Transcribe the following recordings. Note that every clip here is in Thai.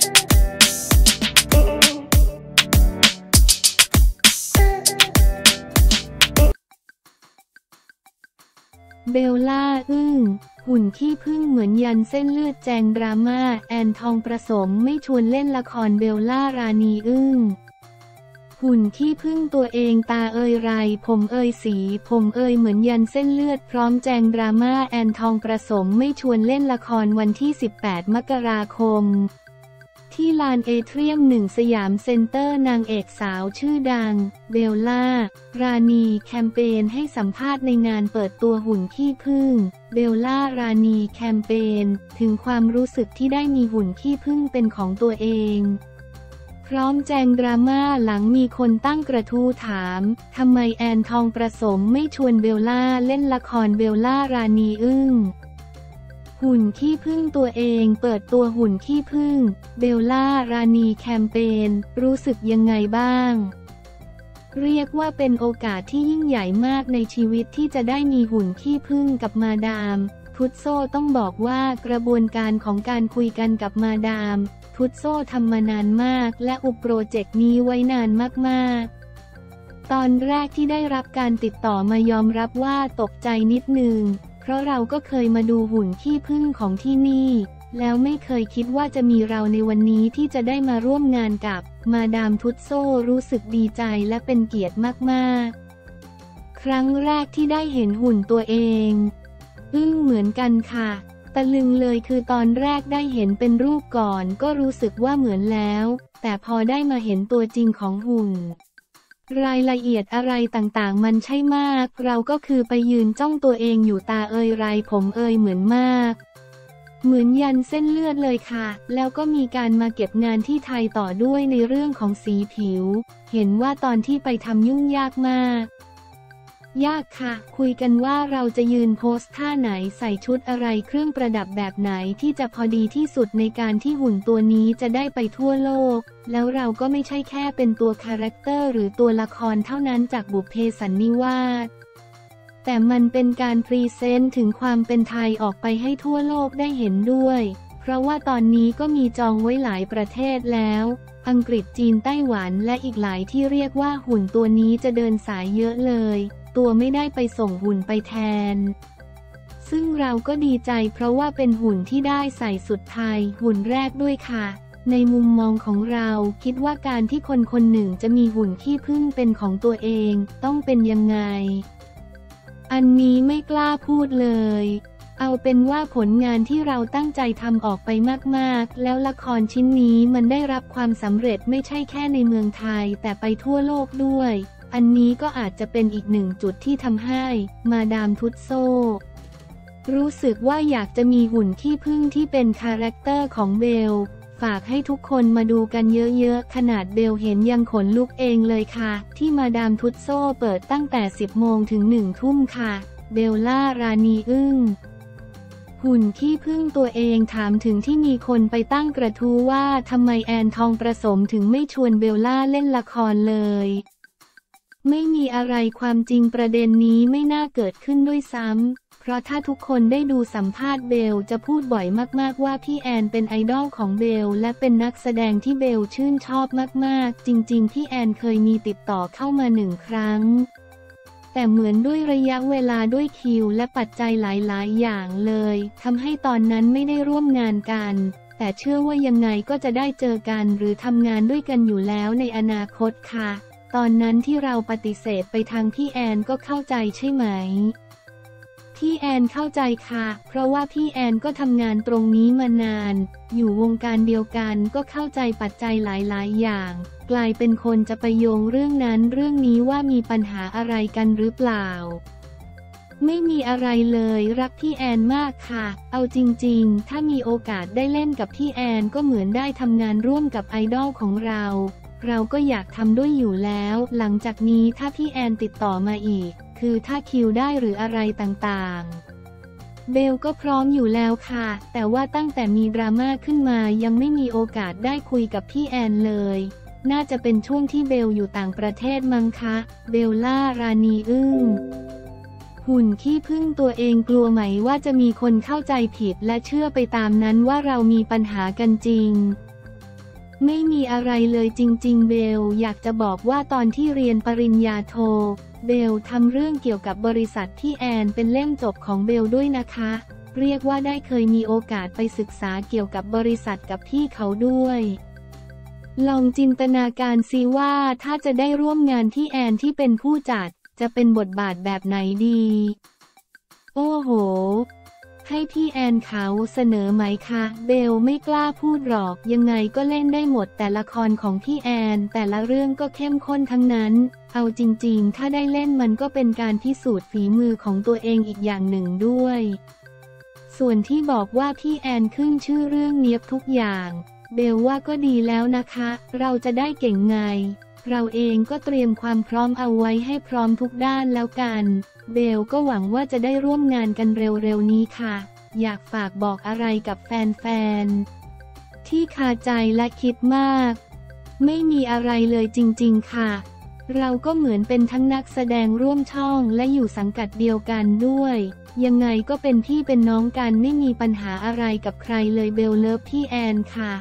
เบลล่าอึ้งหุ่นขี้ผึ้งเหมือนยันเส้นเลือดแจงดราม่าแอนทองประสมไม่ชวนเล่นละครเบลล่ารานีอึ้งหุ่นขี้ผึ้งตัวเองตาเอ่ยไรผมเอ่ยสีผมเอ่ยเหมือนยันเส้นเลือดพร้อมแจงดราม่าแอนทองประสมไม่ชวนเล่นละครวันที่ 18 มกราคมที่ลานเอเทียม1 สยามเซ็นเตอร์นางเอกสาวชื่อดังเบลล่ารานีแคมเปญให้สัมภาษณ์ในงานเปิดตัวหุ่นขี้ผึ้งเบลล่ารานีแคมเปญถึงความรู้สึกที่ได้มีหุ่นขี้ผึ้งเป็นของตัวเองพร้อมแจงดราม่าหลังมีคนตั้งกระทู้ถามทำไมแอนทองประสมไม่ชวนเบลล่าเล่นละครเบลล่ารานีอึ้งหุ่นขี้ผึ้งตัวเองเปิดตัวหุ่นขี้ผึ้งเบลล่ารานีแคมเปญรู้สึกยังไงบ้างเรียกว่าเป็นโอกาสที่ยิ่งใหญ่มากในชีวิตที่จะได้มีหุ่นขี้ผึ้งกับมาดามพุทโซต้องบอกว่ากระบวนการของการคุยกันกับมาดามพุทโซทำมานานมากและอุปโปรเจกต์นี้ไว้นานมากๆตอนแรกที่ได้รับการติดต่อมายอมรับว่าตกใจนิดนึงเพราะเราก็เคยมาดูหุ่นขี้ผึ้งของที่นี่แล้วไม่เคยคิดว่าจะมีเราในวันนี้ที่จะได้มาร่วมงานกับมาดามทุตโซรู้สึกดีใจและเป็นเกียรติมากๆครั้งแรกที่ได้เห็นหุ่นตัวเองอึ้งเหมือนกันค่ะตะลึงเลยคือตอนแรกได้เห็นเป็นรูปก่อนก็รู้สึกว่าเหมือนแล้วแต่พอได้มาเห็นตัวจริงของหุ่นรายละเอียดอะไรต่างๆมันใช่มากเราก็คือไปยืนจ้องตัวเองอยู่ตาเอ่ยไรผมเอ่ยเหมือนมากเหมือนยันเส้นเลือดเลยค่ะแล้วก็มีการมาเก็บงานที่ไทยต่อด้วยในเรื่องของสีผิวเห็นว่าตอนที่ไปทำยุ่งยากมากยากค่ะคุยกันว่าเราจะยืนโพสท่าไหนใส่ชุดอะไรเครื่องประดับแบบไหนที่จะพอดีที่สุดในการที่หุ่นตัวนี้จะได้ไปทั่วโลกแล้วเราก็ไม่ใช่แค่เป็นตัวคาแรคเตอร์หรือตัวละครเท่านั้นจากบุพเพสันนิวาสแต่มันเป็นการพรีเซนต์ถึงความเป็นไทยออกไปให้ทั่วโลกได้เห็นด้วยเพราะว่าตอนนี้ก็มีจองไว้หลายประเทศแล้วอังกฤษจีนไต้หวันและอีกหลายที่เรียกว่าหุ่นตัวนี้จะเดินสายเยอะเลยตัวไม่ได้ไปส่งหุ่นไปแทนซึ่งเราก็ดีใจเพราะว่าเป็นหุ่นที่ได้ใส่สุดไทยหุ่นแรกด้วยค่ะในมุมมองของเราคิดว่าการที่คนคนหนึ่งจะมีหุ่นขี้ผึ้งเป็นของตัวเองต้องเป็นยังไงอันนี้ไม่กล้าพูดเลยเอาเป็นว่าผลงานที่เราตั้งใจทำออกไปมากๆแล้วละครชิ้นนี้มันได้รับความสำเร็จไม่ใช่แค่ในเมืองไทยแต่ไปทั่วโลกด้วยอันนี้ก็อาจจะเป็นอีกหนึ่งจุดที่ทำให้มาดามทุตโซรู้สึกว่าอยากจะมีหุ่นขี้ผึ้งที่เป็นคาแรคเตอร์ของเบลฝากให้ทุกคนมาดูกันเยอะๆขนาดเบลเห็นยังขนลุกเองเลยค่ะที่มาดามทุตโซเปิดตั้งแต่ 10 โมงถึง 1 ทุ่มค่ะเบลล่ารานีอึ้งหุ่นขี้ผึ้งตัวเองถามถึงที่มีคนไปตั้งกระทู้ว่าทำไมแอนทองประสมถึงไม่ชวนเบลล่าเล่นละครเลยไม่มีอะไรความจริงประเด็นนี้ไม่น่าเกิดขึ้นด้วยซ้ำเพราะถ้าทุกคนได้ดูสัมภาษณ์เบลจะพูดบ่อยมากๆว่าพี่แอนเป็นไอดอลของเบลและเป็นนักแสดงที่เบลชื่นชอบมากๆจริงๆพี่แอนเคยมีติดต่อเข้ามา1 ครั้งแต่เหมือนด้วยระยะเวลาด้วยคิวและปัจจัยหลายๆอย่างเลยทำให้ตอนนั้นไม่ได้ร่วมงานกันแต่เชื่อว่ายังไงก็จะได้เจอกันหรือทำงานด้วยกันอยู่แล้วในอนาคตค่ะตอนนั้นที่เราปฏิเสธไปทางพี่แอนก็เข้าใจใช่ไหมพี่แอนเข้าใจค่ะเพราะว่าพี่แอนก็ทำงานตรงนี้มานานอยู่วงการเดียวกันก็เข้าใจปัจจัยหลายๆอย่างกลายเป็นคนจะไปโยงเรื่องนั้นเรื่องนี้ว่ามีปัญหาอะไรกันหรือเปล่าไม่มีอะไรเลยรักพี่แอนมากค่ะเอาจริงๆถ้ามีโอกาสได้เล่นกับพี่แอนก็เหมือนได้ทำงานร่วมกับไอดอลของเราก็อยากทำด้วยอยู่แล้วหลังจากนี้ถ้าพี่แอนติดต่อมาอีกคือถ้าคิวได้หรืออะไรต่างๆเบลก็พร้อมอยู่แล้วค่ะแต่ว่าตั้งแต่มีดราม่าขึ้นมายังไม่มีโอกาสได้คุยกับพี่แอนเลยน่าจะเป็นช่วงที่เบลอยู่ต่างประเทศมั้งคะเบลล่ารานีอึ้งหุ่นขี้ผึ้งตัวเองกลัวไหมว่าจะมีคนเข้าใจผิดและเชื่อไปตามนั้นว่าเรามีปัญหากันจริงไม่มีอะไรเลยจริงๆเบลอยากจะบอกว่าตอนที่เรียนปริญญาโทเบลทำเรื่องเกี่ยวกับบริษัทที่แอนเป็นเล่มจบของเบลด้วยนะคะเรียกว่าได้เคยมีโอกาสไปศึกษาเกี่ยวกับบริษัทกับพี่เขาด้วยลองจินตนาการซิว่าถ้าจะได้ร่วมงานที่แอนที่เป็นผู้จัดจะเป็นบทบาทแบบไหนดีโอ้โหให้พี่แอนเขาเสนอไหมคะเบลไม่กล้าพูดหรอกยังไงก็เล่นได้หมดแต่ละครของพี่แอนแต่ละเรื่องก็เข้มข้นทั้งนั้นเอาจริงๆถ้าได้เล่นมันก็เป็นการพิสูจน์ฝีมือของตัวเองอีกอย่างหนึ่งด้วยส่วนที่บอกว่าพี่แอนขึ้นชื่อเรื่องเนียบทุกอย่างเบลว่าก็ดีแล้วนะคะเราจะได้เก่งไงเราเองก็เตรียมความพร้อมเอาไว้ให้พร้อมทุกด้านแล้วกันเบลก็หวังว่าจะได้ร่วมงานกันเร็วๆนี้ค่ะอยากฝากบอกอะไรกับแฟนๆที่คาใจและคิดมากไม่มีอะไรเลยจริงๆค่ะเราก็เหมือนเป็นทั้งนักแสดงร่วมช่องและอยู่สังกัดเดียวกันด้วยยังไงก็เป็นพี่เป็นน้องกันไม่มีปัญหาอะไรกับใครเลยเบลเลิฟพี่แอนค่ะ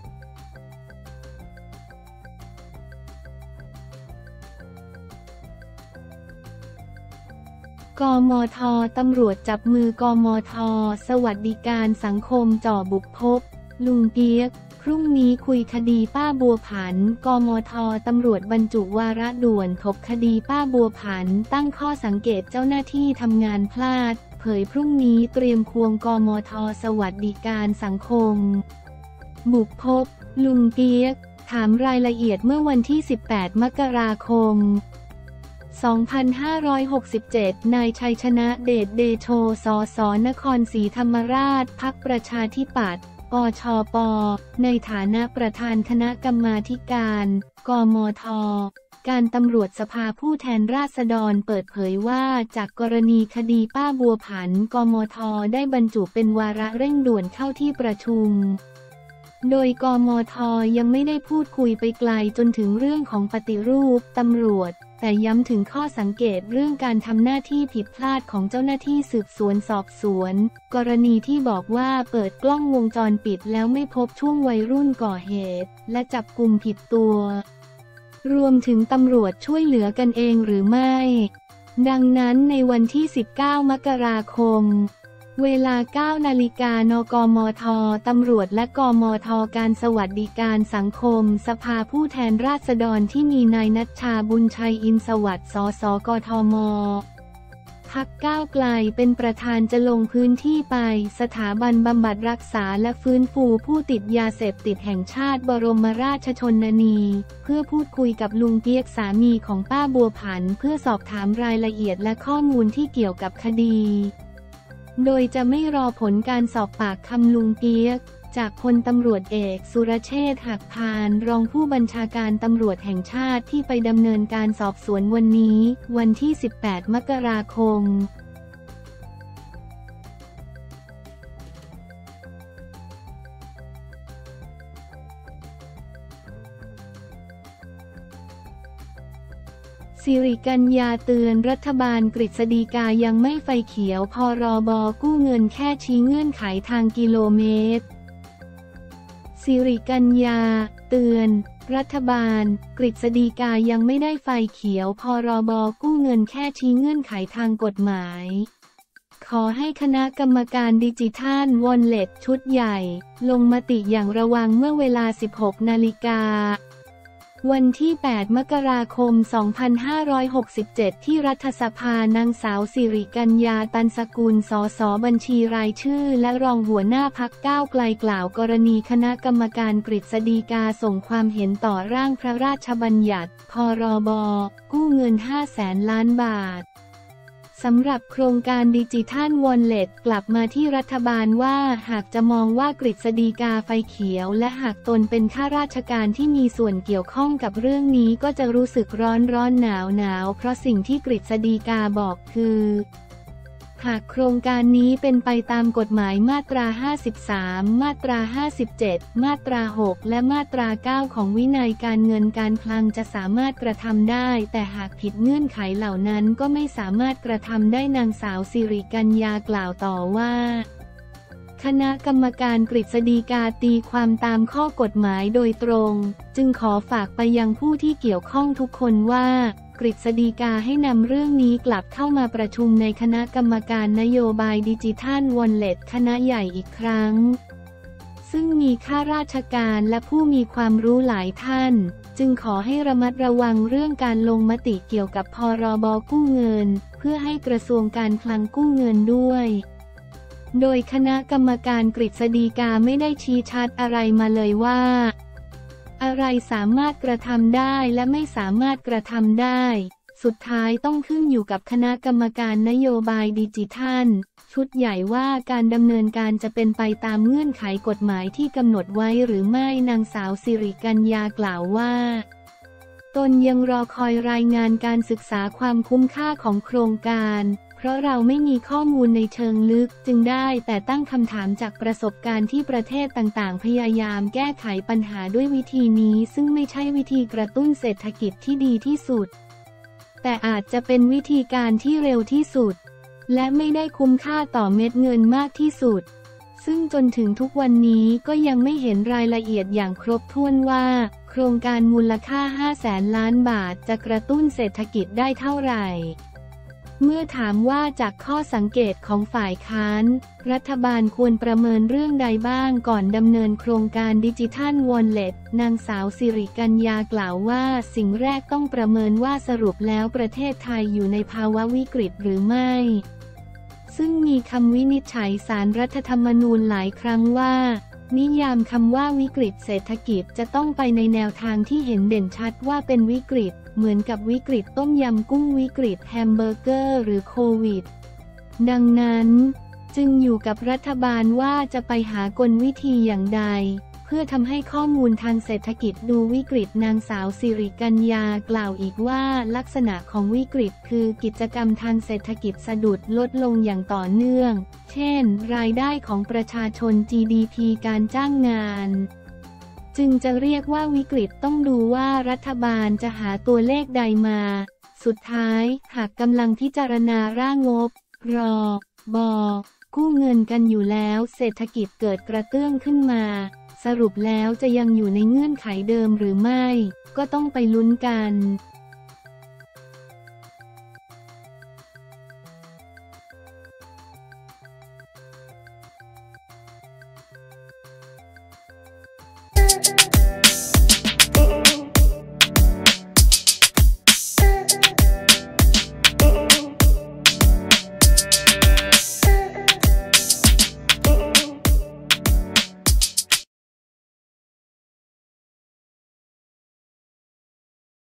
กมท.ตำรวจจับมือกมท.สวัสดิการสังคมจ่อบุกพบลุงเปี๊ยกพรุ่งนี้คุยคดีป้าบัวผันกมท.ตำรวจบรรจุวาระด่วนถบคดีป้าบัวผันตั้งข้อสังเกตเจ้าหน้าที่ทำงานพลาดเผยพรุ่งนี้เตรียมควงกมท.สวัสดิการสังคมบุกพบลุงเปี๊ยกถามรายละเอียดเมื่อวันที่ 18 มกราคม2567 นายชัยชนะเดชเดโช สส นครศรีธรรมราช พรรคประชาธิปัตย์ ปชป. ในฐานะประธานคณะกรรมาธิการ กมท.การตำรวจสภาผู้แทนราษฎรเปิดเผยว่าจากกรณีคดีป้าบัวผัน กมท.ได้บรรจุเป็นวาระเร่งด่วนเข้าที่ประชุมโดยกมท.ยังไม่ได้พูดคุยไปไกลจนถึงเรื่องของปฏิรูปตำรวจแต่ย้ำถึงข้อสังเกตเรื่องการทำหน้าที่ผิดพลาดของเจ้าหน้าที่สืบสวนสอบสวนกรณีที่บอกว่าเปิดกล้องวงจรปิดแล้วไม่พบช่วงวัยรุ่นก่อเหตุและจับกุมผิดตัวรวมถึงตำรวจช่วยเหลือกันเองหรือไม่ดังนั้นในวันที่ 19 มกราคมเวลา 9 นาฬิกานกมท.ตำรวจและกมท.การสวัสดิการสังคมสภาผู้แทนราษฎรที่มีนายณัฐชาบุญชัยอินทร์สวัสดิ์ สส.กทม.พรรคก้าวไกลเป็นประธานจะลงพื้นที่ไปสถาบันบำบัดรักษาและฟื้นฟูผู้ติดยาเสพติดแห่งชาติบรมราชชนนีเพื่อพูดคุยกับลุงเปี๊ยกสามีของป้าบัวผันเพื่อสอบถามรายละเอียดและข้อมูลที่เกี่ยวกับคดีโดยจะไม่รอผลการสอบปากคำลุงเปี๊ยกจากพลตำรวจเอกสุรเชษฐ์หักพานรองผู้บัญชาการตำรวจแห่งชาติที่ไปดำเนินการสอบสวนวันนี้วันที่ 18 มกราคมสิริกัญญาเตือนรัฐบาลกฤษฎีกายังไม่ไฟเขียวพรบ.กู้เงินแค่ชี้เงื่อนไขทางกิโลเมตรสิริกัญญาเตือนรัฐบาลกฤษฎีกายังไม่ได้ไฟเขียวพรบ.กู้เงินแค่ชี้เงื่อนไขทางกฎหมายขอให้คณะกรรมการดิจิทัลวอลเล็ตชุดใหญ่ลงมติอย่างระวังเมื่อเวลา 16 นาฬิกาวันที่ 8 มกราคม 2567 ที่รัฐสภานางสาวสิริกัญญาตันสกุลสสบัญชีรายชื่อและรองหัวหน้าพรรคก้าวไกลกล่าวกรณีคณะกรรมการกฤษฎีกาส่งความเห็นต่อร่างพระราชบัญญัติพรบ.กู้เงิน 500,000 ล้านบาทสำหรับโครงการดิจิทัลวอลเล็ตกลับมาที่รัฐบาลว่าหากจะมองว่ากฤษฎีกาไฟเขียวและหากตนเป็นข้าราชการที่มีส่วนเกี่ยวข้องกับเรื่องนี้ก็จะรู้สึกร้อนหนาวเพราะสิ่งที่กฤษฎีกาบอกคือหากโครงการนี้เป็นไปตามกฎหมายมาตรา 53 มาตรา 57 มาตรา 6 และมาตรา 9 ของวินัยการเงินการคลังจะสามารถกระทำได้แต่หากผิดเงื่อนไขเหล่านั้นก็ไม่สามารถกระทำได้นางสาวสิริกัญญากล่าวต่อว่าคณะกรรมการกฤษฎีกาตีความตามข้อกฎหมายโดยตรง จึงขอฝากไปยังผู้ที่เกี่ยวข้องทุกคนว่ากฤษฎีกาให้นำเรื่องนี้กลับเข้ามาประชุมในคณะกรรมการนโยบายดิจิทัลวอลเล็ตคณะใหญ่อีกครั้งซึ่งมีข้าราชการและผู้มีความรู้หลายท่านจึงขอให้ระมัดระวังเรื่องการลงมติเกี่ยวกับพรบ.กู้เงินเพื่อให้กระทรวงการคลังกู้เงินด้วยโดยคณะกรรมการกฤษฎีกาไม่ได้ชี้ชัดอะไรมาเลยว่าอะไรสามารถกระทำได้และไม่สามารถกระทำได้สุดท้ายต้องขึ้นอยู่กับคณะกรรมการนโยบายดิจิทัลชุดใหญ่ว่าการดำเนินการจะเป็นไปตามเงื่อนไขกฎหมายที่กำหนดไว้หรือไม่นางสาวสิริกัญญากล่าวว่าตนยังรอคอยรายงานการศึกษาความคุ้มค่าของโครงการเพราะเราไม่มีข้อมูลในเชิงลึกจึงได้แต่ตั้งคำถามจากประสบการณ์ที่ประเทศต่างๆพยายามแก้ไขปัญหาด้วยวิธีนี้ซึ่งไม่ใช่วิธีกระตุ้นเศรษฐกิจที่ดีที่สุดแต่อาจจะเป็นวิธีการที่เร็วที่สุดและไม่ได้คุ้มค่าต่อเม็ดเงินมากที่สุดซึ่งจนถึงทุกวันนี้ก็ยังไม่เห็นรายละเอียดอย่างครบถ้วนว่าโครงการมูลค่า 500,000 ล้านบาทจะกระตุ้นเศรษฐกิจได้เท่าไหร่เมื่อถามว่าจากข้อสังเกตของฝ่ายค้านรัฐบาลควรประเมินเรื่องใดบ้างก่อนดำเนินโครงการดิจิทัลวอลเล็ตนางสาวสิริกัญญากล่าวว่าสิ่งแรกต้องประเมินว่าสรุปแล้วประเทศไทยอยู่ในภาวะวิกฤตหรือไม่ซึ่งมีคำวินิจฉัยศาลรัฐธรรมนูญหลายครั้งว่านิยามคำว่าวิกฤตเศรษฐกิจจะต้องไปในแนวทางที่เห็นเด่นชัดว่าเป็นวิกฤตเหมือนกับวิกฤตต้มยำกุ้งวิกฤตแฮมเบอร์เกอร์หรือโควิดดังนั้นจึงอยู่กับรัฐบาลว่าจะไปหากลวิธีอย่างใดเพื่อทำให้ข้อมูลทางเศรษฐกิจดูวิกฤตนางสาวสิริกัญญากล่าวอีกว่าลักษณะของวิกฤตคือกิจกรรมทางเศรษฐกิจสะดุดลดลงอย่างต่อเนื่องเช่นรายได้ของประชาชน GDP การจ้างงานจึงจะเรียกว่าวิกฤตต้องดูว่ารัฐบาลจะหาตัวเลขใดมาสุดท้ายหากกำลังพิจารณาร่างงบรบกู้เงินกันอยู่แล้วเศรษฐกิจเกิดกระเตื้องขึ้นมาสรุปแล้วจะยังอยู่ในเงื่อนไขเดิมหรือไม่ก็ต้องไปลุ้นกัน